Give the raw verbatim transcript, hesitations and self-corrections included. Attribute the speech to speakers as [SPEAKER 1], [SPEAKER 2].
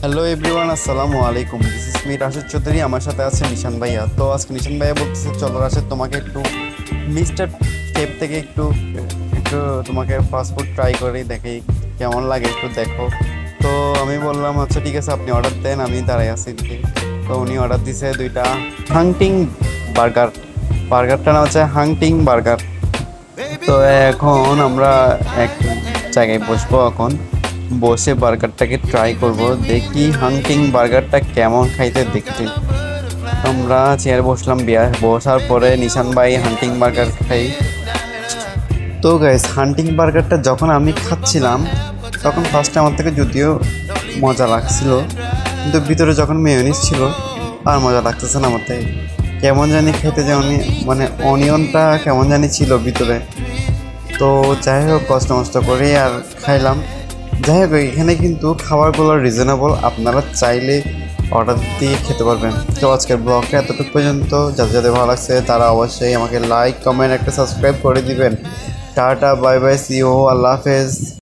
[SPEAKER 1] Hello everyone, আসসালামু আলাইকুম। This is me Rashed Chowdhury. আমার সাথে আছে নিশান ভাইয়া। তো আজকে নিশান ভাইয়া বলতেছে, চলো রাশেদ, তোমাকে একটু মিস্টার কেপ থেকে একটু একটু তোমাকে ফাস্টফুড ট্রাই করি, দেখি কেমন লাগে, একটু দেখো। তো আমি বললাম আচ্ছা ঠিক আছে, আপনি অর্ডার দেন, আমি দাঁড়াই আছি দিকে। তো উনি অর্ডার দিছে দুইটা হাংটিং বার্গার। বার্গারটা নাম হচ্ছে হাংটিং বার্গার। তো এখন আমরা এক জায়গায় বসবো, এখন বসে বার্গারটাকে ট্রাই করব, দেখি হাংটিং বার্গারটা কেমন খাইতে দেখতে। আমরা চেয়ারে বসলাম, বিয়ার বসার পরে নিশান ভাই হান্টিং বার্গার খাই। তো গাইস, হান্টিং বার্গারটা যখন আমি খাচ্ছিলাম তখন ফার্স্টে আমার থেকে যদিও মজা লাগছিল, কিন্তু ভিতরে যখন মেয়োনিজ ছিল আর মজা লাগতেছে না আমার থেকে। কেমন জানি খেতে, যেমন মানে অনিয়নটা কেমন জানি ছিল ভিতরে। তো যাই হোক, কষ্ট মষ্ট করে আর খাইলাম। যাই হোক, এখানে কিন্তু খাবারগুলো রিজনেবল, আপনারা চাইলে অর্ডার দিয়ে খেতে পারবেন। তো আজকের ব্লগটা এতটুকু পর্যন্ত। যাদের যাদের ভালো লাগছে তারা অবশ্যই আমাকে লাইক, কমেন্ট, একটা সাবস্ক্রাইব করে দিবেন। Tata, bye bye, see you, আল্লাহ হাফেজ।